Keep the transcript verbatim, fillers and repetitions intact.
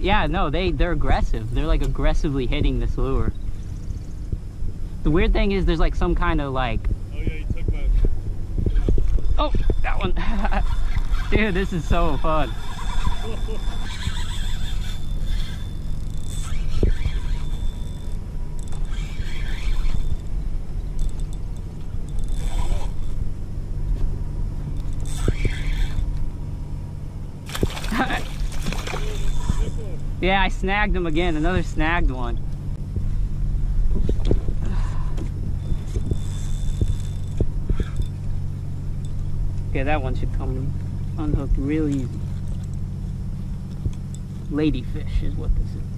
Yeah, no, they, they're aggressive. They're like aggressively hitting this lure. The weird thing is there's like some kind of like... Oh yeah, you took my... Oh, that one. Dude, this is so fun. Yeah, I snagged him again, another snagged one. Okay, that one should come unhooked real easy. Ladyfish is what this is.